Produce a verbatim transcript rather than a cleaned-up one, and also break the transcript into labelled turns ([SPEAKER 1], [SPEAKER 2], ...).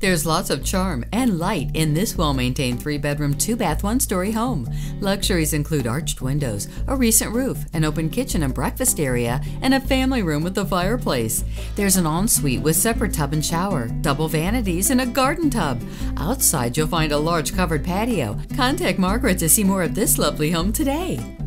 [SPEAKER 1] There's lots of charm and light in this well-maintained three-bedroom, two-bath, one-story home. Luxuries include arched windows, a recent roof, an open kitchen and breakfast area, and a family room with a fireplace. There's an ensuite with separate tub and shower, double vanities, and a garden tub. Outside, you'll find a large covered patio. Contact Margaret to see more of this lovely home today.